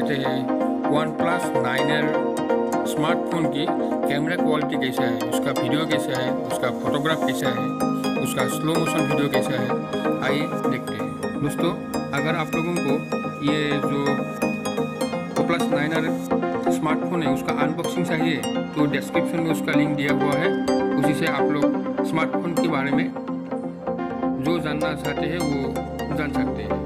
देखते हैं OnePlus 9R smartphone की कैमरा क्वालिटी कैसा है, उसका वीडियो कैसा है, उसका फोटोग्राफ कैसा है, उसका स्लो मोशन वीडियो कैसा है, आइए देखते हैं। दोस्तों, अगर आप लोगों को ये जो OnePlus 9R स्मार्टफोन है उसका अनबॉक्सिंग चाहिए तो डिस्क्रिप्शन में उसका लिंक दिया हुआ है, उसी से आप लोग स्मार्टफोन के बारे में जो जानना चाहते हैं वो जान सकते हैं।